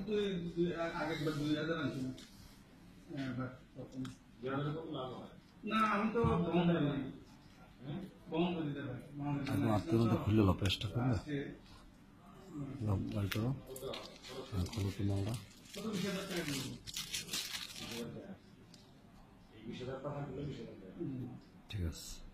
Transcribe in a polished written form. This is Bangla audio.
আগেরবার 2000 আনছি না। না আমি তো বন্ধ দিতে পারি। একদম আত্মের মধ্যে খুললে লো প্রেসটা করবে বার করো খোলো তো মালটা ঠিক আছে।